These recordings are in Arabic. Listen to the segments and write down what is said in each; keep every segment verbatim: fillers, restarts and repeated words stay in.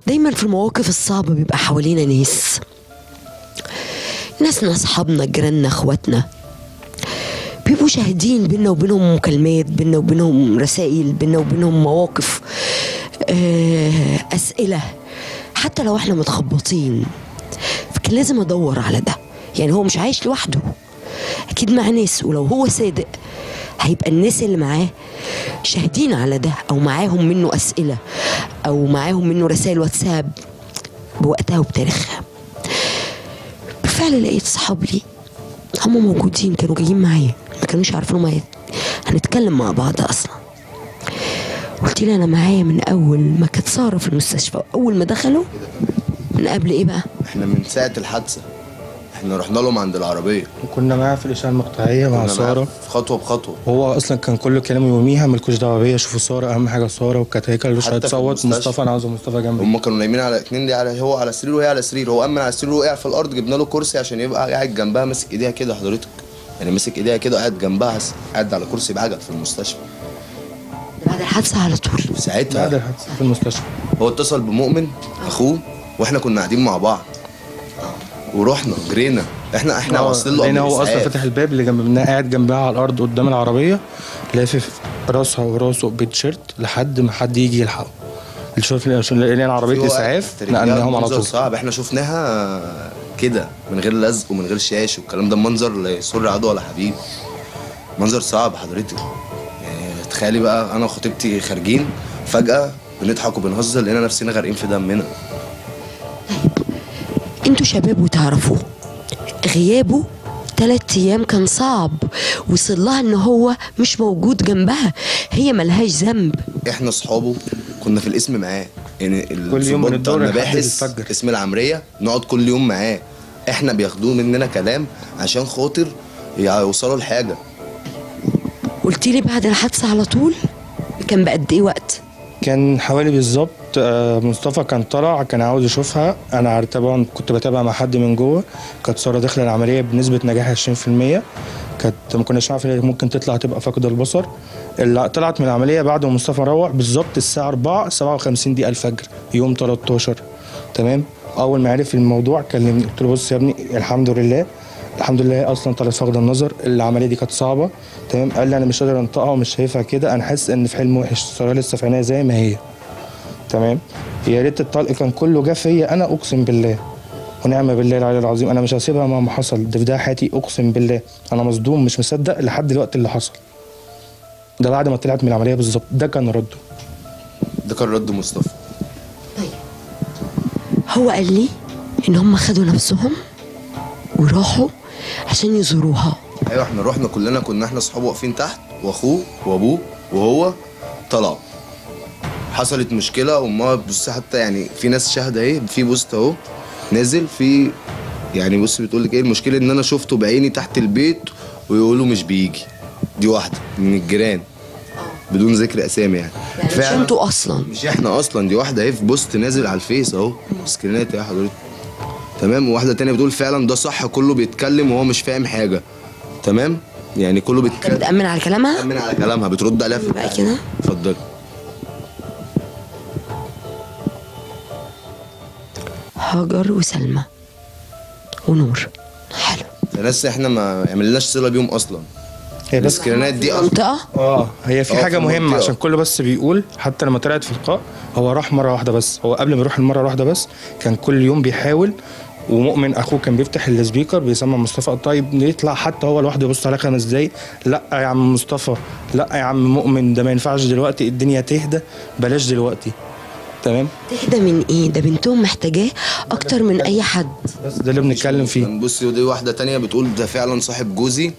دايما في المواقف الصعبة بيبقى حوالينا ناس ناسنا، اصحابنا، جيراننا، اخواتنا، بيبقوا شاهدين بينا وبينهم مكالمات، بينا وبينهم رسائل، بينا وبينهم مواقف، أسئلة، حتى لو احنا متخبطين. فكان لازم ادور على ده. يعني هو مش عايش لوحده، اكيد مع ناس، ولو هو صادق هيبقى الناس اللي معاه شاهدين على ده، او معاهم منه اسئله، او معاهم منه رسائل واتساب بوقتها وبتاريخها. بالفعل لقيت صحاب لي هم موجودين، كانوا جايين معايا، ما كانوش عارفين هم هنتكلم مع بعض اصلا. قلت لي انا معايا من اول ما كانت ساره في المستشفى، اول ما دخلوا. من قبل ايه بقى؟ احنا من ساعه الحادثه احنا رحنا لهم عند العربيه، وكنا معاه في الاشعه المقطعيه مع ساره خطوه بخطوه. هو اصلا كان كل كلامه يوميها مالكوش دعوه بيا، شوفوا ساره، اهم حاجه ساره، وكانت هي كانت هتصوت مصطفى، انا عاوز مصطفى جنبي. هم كانوا نايمين على اتنين، دي على هو على سرير وهي على سرير، هو امن على السرير وقع في الارض، جبنا له كرسي عشان يبقى قاعد جنبها ماسك ايديها كده حضرتك، يعني ماسك ايديها كده قاعد جنبها، قاعد على كرسي بعجل في المستشفى. بعد الحادثه على طول؟ ساعتها بعد الحادثه في المستشفى هو اتصل بمؤمن اخوه، واحنا كنا قاعدين مع بعض ورحنا جرينا، احنا احنا واصلين له. لقينا هو اصلا فتح الباب اللي جنب منها، قاعد جنبها على الارض قدام العربيه، لافف راسها وراسه بالتيشيرت لحد ما حد يجي يلحقه. الشرطه لقينا عربيه اسعاف نقلناهم على طول. صعب، احنا شفناها كده من غير لزق ومن غير شاش والكلام ده، منظر لا يسر عدو ولا حبيب، منظر صعب حضرتك. يعني تخيلي بقى انا وخطيبتي خارجين فجاه بنضحك وبنهزر، لقينا نفسنا غارقين في دمنا. انتوا شباب وتعرفوه، غيابه ثلاث ايام كان صعب، وصل لها ان هو مش موجود جنبها، هي ملهاش ذنب. احنا اصحابه كنا في القسم معاه، يعني كل يوم بندور المباحث اسم العمريه نقعد كل يوم معاه، احنا بياخدوه مننا كلام عشان خاطر يوصلوا لحاجه. قلت لي بعد الحادثه على طول كان بقد ايه وقت؟ كان حوالي بالظبط مصطفى كان طلع كان عاوز يشوفها، انا طبعا كنت بتابع مع حد من جوه، كانت ساره داخله العمليه بنسبه نجاح عشرين في المية، كانت ما كناش عارفين ممكن تطلع تبقى فاقده البصر. اللي طلعت من العمليه بعد ما مصطفى روح بالظبط الساعه أربعة سبعة وخمسين دقيقه الفجر يوم تلتاشر. تمام، اول ما عرف الموضوع كلمني، قلت له بص يا ابني الحمد لله الحمد لله اصلا طلعت فاقده النظر، العمليه دي كانت صعبه. تمام، قال لي انا مش قادر انطقها ومش شايفها كده، انا حاسس ان في حلم وحش، ساره لسه في عينيا زي ما هي. تمام، يا ريت الطلق كان كله جه فيا انا، اقسم بالله ونعم بالله العلي العظيم انا مش هسيبها مهما حصل، ده في ده حياتي اقسم بالله. انا مصدوم مش مصدق لحد الوقت اللي حصل ده، بعد ما طلعت من العمليه بالظبط. ده كان رده، ده كان رد مصطفى. طيب هو قال لي ان هم خدوا نفسهم وراحوا عشان يزوروها. ايوه احنا رحنا كلنا، كنا احنا اصحابه واقفين تحت، واخوه وابوه وهو طلعوا، حصلت مشكله وما بص، حتى يعني في ناس شاهده اهي، في بوست اهو نازل في، يعني بص بتقول لك ايه المشكله، ان انا شفته بعيني تحت البيت ويقولوا مش بيجي. دي واحده من الجيران بدون ذكر اسامي يعني. يعني مش انتوا اصلا؟ مش احنا اصلا، دي واحده اهي في بوست نازل على الفيس اهو، سكرينات يا حضرتك. تمام، وواحده تانية بتقول فعلا ده صح، كله بيتكلم وهو مش فاهم حاجه. تمام، يعني كله بيتكلم. بتأمن على كلامها؟ بتأمن على كلامها، بترد عليها في بقى كده. اتفضلي. هاجر وسلمى ونور. حلو. الناس احنا ما عملناش صله بيهم اصلا. هي بس السكرينات دي منطقه اه هي في حاجه مهمه عشان كله بس بيقول، حتى لما طلعت في اللقاء هو راح مره واحده بس، هو قبل ما يروح المره الواحده بس كان كل يوم بيحاول، ومؤمن اخوه كان بيفتح السبيكر بيسمع مصطفى طيب يطلع حتى هو لوحده يبص عليه خمس دقايق، لا يا عم مصطفى، لا يا عم مؤمن، ده ما ينفعش دلوقتي، الدنيا تهدى بلاش دلوقتي. تمام، تهدى من ايه؟ ده بنتهم محتاجاه اكتر من اي حد. بس ده اللي بنتكلم فيه. بصي ودي واحده تانية بتقول ده فعلا صاحب جوزي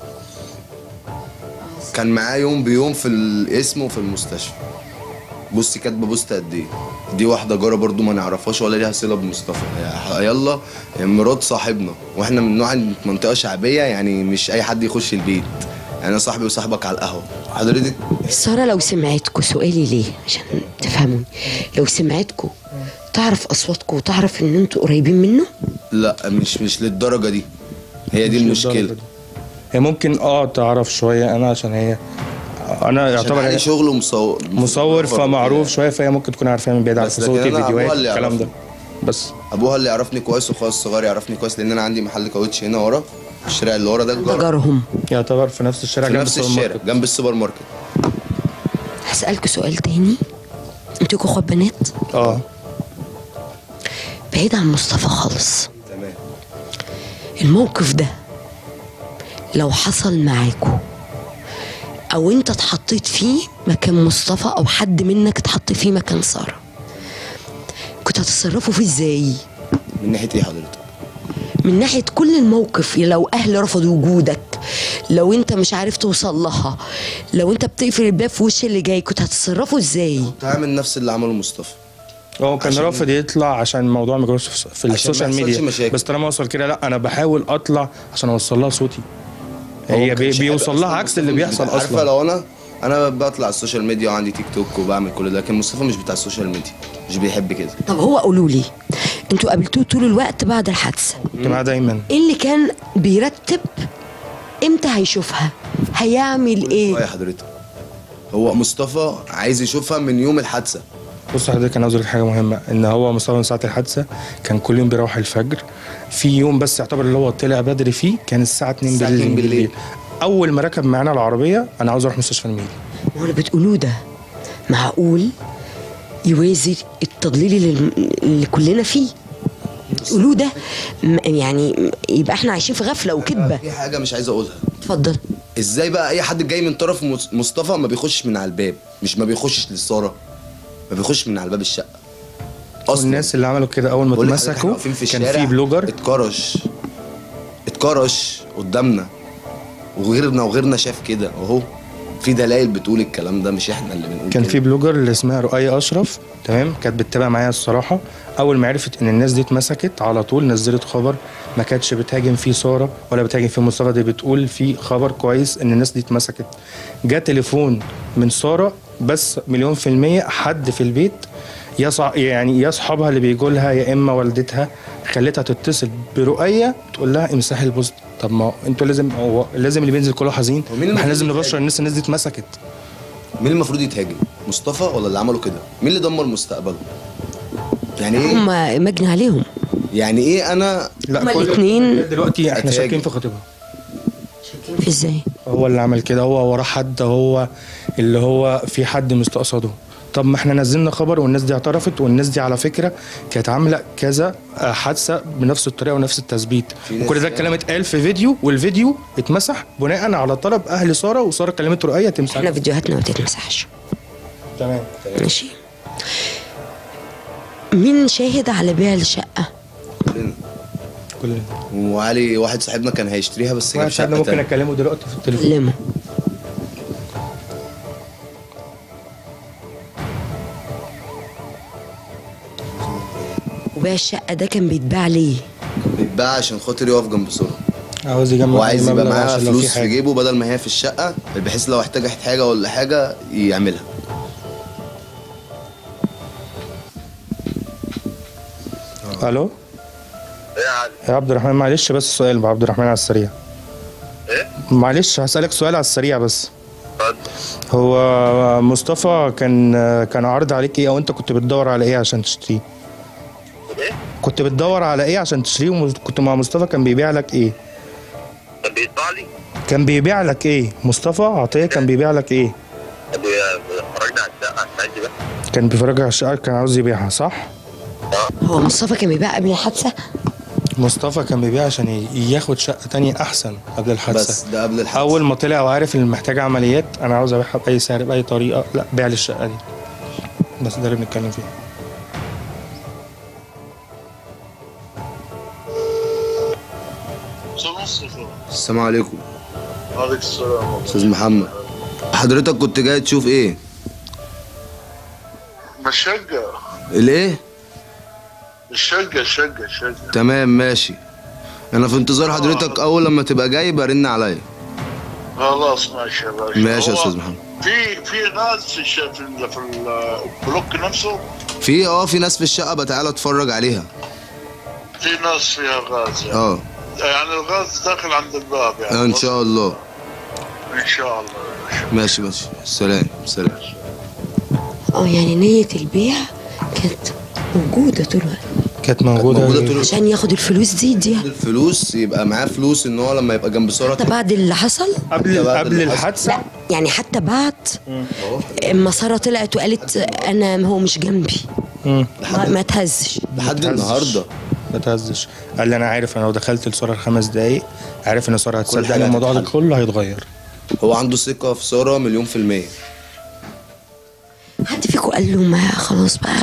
كان معاه يوم بيوم في القسم وفي المستشفى. بصي كاتبه بوست قد ايه. دي واحده جاره برضو ما نعرفهاش ولا ليها صله بمصطفى، يلا مرات صاحبنا، واحنا من نوع منطقه شعبيه، يعني مش اي حد يخش البيت، يعني انا صاحبي وصاحبك على القهوه. حضرتك ساره لو سمعتكوا، سؤالي ليه عشان تفهموني، لو سمعتكوا تعرف اصواتكوا وتعرف ان انتوا قريبين منه؟ لا مش مش للدرجه دي، هي دي المشكله. هي ممكن اه تعرف شويه انا عشان هي انا عشان يعتبر عليه شغل ومصور مصور فمعروف شويه، فهي ممكن تكون عارفاه من بعيد على بس لكن صوتي، أنا أبوها فيديوهات اللي الكلام ده. يعرفني. بس ابوها اللي يعرفني كويس واخويا الصغير يعرفني كويس، لان انا عندي محل كاوتش هنا ورا الشارع اللي ورا ده الجار جارهم. يعتبر في نفس الشارع في جنب نفس السوبر الشارع ماركت. جنب السوبر ماركت. هسألكوا سؤال تاني، انتوا اخوات بنات؟ اه بعيد عن مصطفى خالص، تمام. الموقف ده لو حصل معاكوا او انت اتحطيت فيه مكان مصطفى او حد منك اتحط فيه مكان ساره، كنت هتتصرفوا فيه ازاي؟ من ناحيه ايه حضرتك؟ من ناحيه كل الموقف، لو اهل رفضوا وجودك، لو انت مش عارف توصل لها، لو انت بتقفل الباب في وش اللي جاي، كنت هتتصرفوا ازاي؟ كنت هعمل نفس اللي عمله مصطفى. هو كان عشان- رافض يطلع عشان الموضوع ما يجروش في في ما السوشيال يحصلش ميديا، مشاكل. بس طالما وصل كده لا انا بحاول اطلع عشان اوصل لها صوتي. هو هي ما بي كانش حابب بيوصل لها أصلاً عكس مصطفى اللي مش بيحصل بتاع- عارفه اصلا. لو انا انا بطلع على السوشيال ميديا وعندي تيك توك وبعمل كل ده، لكن مصطفى مش بتاع السوشيال ميديا، مش بيحب كده. طب هو قولوا لي، انتوا قابلتوه طول الوقت بعد الحادثه، كنت معاه دايما. ايه اللي كان بيرتب امتى هيشوفها، هيعمل اه ايه؟ يا حضرتك، هو مصطفى عايز يشوفها من يوم الحادثه. بص حضرتك انا عاوز اقول لك حاجه مهمه، ان هو مصطفى من ساعه الحادثه كان كل يوم بيروح الفجر، في يوم بس يعتبر اللي هو طلع بدري فيه كان الساعه اتنين الساعة بالليل. اتنين بالليل. اول ما ركب معانا العربيه انا عاوز اروح مستشفى الميديا. ما هو اللي بتقولوه ده معقول يوازي التضليل اللي, اللي كلنا فيه؟ بتقولوه ده م- يعني يبقى احنا عايشين في غفله وكذبه. في حاجه مش عايز اقولها. اتفضل. ازاي بقى اي حد جاي من طرف مص- مصطفى ما بيخشش من على الباب، مش ما بيخشش للساره، ما بيخش من على باب الشقه اصلا. والناس اللي عملوا كده اول ما بقول لك حضرتك احنا اتمسكوا واقفين في كان الشارع، في بلوجر اتكرش اتكرش قدامنا، وغيرنا وغيرنا شاف كده اهو، في دلائل بتقول الكلام ده، مش احنا اللي بنقول كان كده. في بلوجر اللي اسمها رؤية اشرف، تمام، كانت بتتابع معايا الصراحه. اول ما عرفت ان الناس دي اتمسكت على طول نزلت خبر، ما كانتش بتهاجم فيه ساره ولا بتهاجم فيه مصطفى، دي بتقول في خبر كويس ان الناس دي اتمسكت. جا تليفون من ساره بس مليون في المية حد في البيت، يا صع... يعني يا اصحابها اللي بيجوا لها يا اما والدتها خلتها تتصل برؤية تقول لها امسحي البوست. طب ما انتوا لازم، هو لازم اللي بينزل كله حزين، هو مين اللي ما احنا لازم المفروض نبشر الناس الناس دي اتمسكت. مين المفروض يتهاجم؟ مصطفى ولا اللي عملوا كده؟ مين اللي دمر مستقبله؟ يعني ايه؟ هم مجني عليهم. يعني ايه انا لا هما كل- الاتنين- دلوقتي احنا هتهاجم. شاكين في خطيبها. في ازاي؟ هو اللي عمل كده، هو وراه حد، هو اللي هو في حد مستقصده. طب ما احنا نزلنا خبر والناس دي اعترفت، والناس دي على فكره كانت عامله كذا آه، حادثه بنفس الطريقه ونفس التثبيت، في ناس وكل ده يعني- الكلام اتقال في فيديو، والفيديو اتمسح بناء على طلب اهل ساره، وساره كلمت رؤيه تمسح. احنا فيديوهاتنا ما تتمسحش. تمام. ماشي. مين شاهد على بيع الشقه؟ كلنا. كلنا. وعلي واحد صاحبنا كان هيشتريها بس جاب واحد صاحبنا شقه ممكن تانية. اكلمه دلوقتي في التليفون. لما وبيع الشقه ده كان بيتباع ليه؟ بيتباع عشان خاطر يقف جنب ساره. عاوز يجمع هو عايز أي يبقى مبلغ معاه عشان لو في فلوس في حاجة. جيبه بدل ما هي في الشقه، بحيث لو احتاجت حاجه ولا حاجه يعملها. الو ايه يا علي؟ يا عبد الرحمن، معلش بس سؤال يا عبد الرحمن على السريع. ايه؟ معلش هسألك سؤال على السريع بس. اتفضل. هو مصطفى كان كان عارض عليك ايه، او انت كنت بتدور على ايه عشان تشتريه؟ ايه؟ كنت بتدور على ايه عشان تشتريه، وكنت مع مصطفى كان بيبيع لك ايه؟ طب بيطبع لي؟ كان بيبيع لك ايه؟ مصطفى عطيه كان بيبيع لك ايه؟ طب اتفرجنا على الشقه عادي بقى. كان بيفرجك على الشقه، كان عاوز يبيعها صح؟ هو مصطفى كان بيبيع قبل الحادثه؟ مصطفى كان بيبيع عشان ي- ياخد شقه تانية احسن قبل الحادثه. بس ده قبل الحادثه. اول ما طلع وعارف ان محتاج عمليات، انا عاوز ابيعها باي سعر باي طريقه، لا بيع لي الشقه دي. بس ده اللي بنتكلم فيه. السلام عليكم. عليك السلام. استاذ محمد، حضرتك كنت جاي تشوف ايه؟ الشقه الايه؟ الشقه الشقه الشقه. تمام ماشي. انا في انتظار حضرتك، اول لما تبقى جاي برن عليا. خلاص ماشي يا باشا. ماشي يا هو استاذ محمد. في في ناس في الش... في, ال... في البلوك نفسه، في اه في ناس في الشقه، بتعالى اتفرج عليها. في ناس فيها غاز يعني. اه يعني الغاز داخل عند الباب يعني. ان شاء الله. ان شاء الله. ماشي ماشي، سلام سلام. اه يعني نية البيع كانت موجودة طول الوقت كانت موجوده, موجودة طول الوقت. عشان ياخد الفلوس دي دي الفلوس يبقى معاه فلوس ان هو لما يبقى جنب ساره حتى بعد اللي حصل. قبل بعد قبل اللي الحادثه. لا يعني حتى بعد اما ساره طلعت وقالت انا هو مش جنبي مم. ما, ما تهزش. لحد ما النهارده ما تهزش. قال لي انا عارف انا لو دخلت لساره الخمس دقايق عارف ان ساره هتصدق حاجة ان الموضوع ده هتتحل. كله هيتغير. هو عنده ثقه في ساره مليون في الميه. حد فيكم قال له ما خلاص بقى؟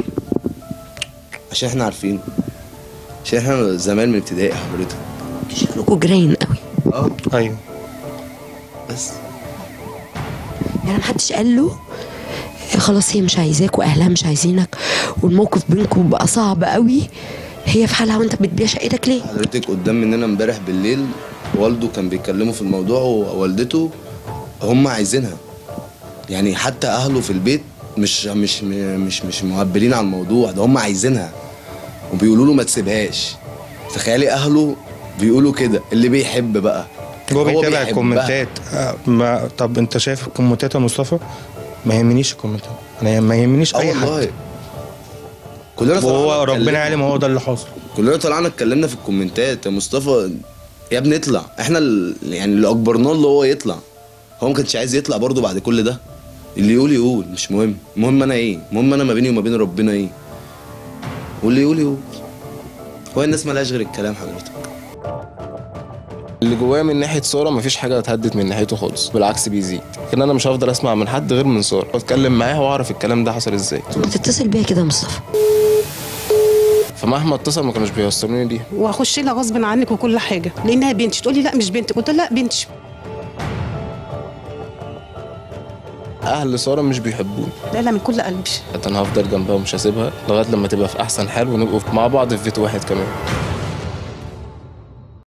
عشان احنا عارفين، عشان احنا زمان من ابتدائي حضرتك. شكلكم جراين قوي. اه ايوه بس يعني محدش قال له خلاص هي مش عايزاك واهلها مش عايزينك والموقف بينكم بقى صعب قوي، هي في حالها وانت بتبيع شقتك ليه؟ حضرتك قدام مننا امبارح بالليل والده كان بيتكلموا في الموضوع ووالدته هم عايزينها. يعني حتى اهله في البيت مش مش مش مش مهبلين على الموضوع ده، هم عايزينها وبيقولوا له ما تسيبهاش. تخيلي اهله بيقولوا كده، اللي بيحب بقى هو بيتابع بيحبها. الكومنتات. آه، ما طب انت شايف الكومنتات يا مصطفى؟ ما يهمنيش الكومنتات، انا ما يهمنيش اه اي والله حد. كلنا طلعنا وهو ربنا اتكلمنا. عالم هو ده اللي حاصل. كلنا طلعنا اتكلمنا في الكومنتات. يا مصطفى يا ابني اطلع، احنا ال... يعني اللي اجبرناه اللي هو يطلع. هو ما كانش عايز يطلع برضه بعد كل ده. اللي يقول يقول مش مهم، المهم انا ايه؟ المهم انا ما بيني وما بين ربنا ايه؟ واللي يقول يقول. هو الناس مالهاش غير الكلام حضرتك. اللي جوايا من ناحيه ساره مفيش حاجه اتهدت من ناحيته خالص، بالعكس بيزيد. لكن انا مش هفضل اسمع من حد غير من ساره، واتكلم معاها واعرف الكلام ده حصل ازاي. تتصل بيها كده يا مصطفى. فمهما اتصل ما كانوش بيوصلوني ليها. واخش لها غصب عنك وكل حاجه لانها بنتي. تقول لي لا مش بنتي، قلت لها لا بنتي. اهل ساره مش بيحبوني. لا لا من كل قلبي. انا هفضل جنبها ومش هسيبها لغايه لما تبقى في احسن حال ونبقوا مع بعض في بيت واحد كمان.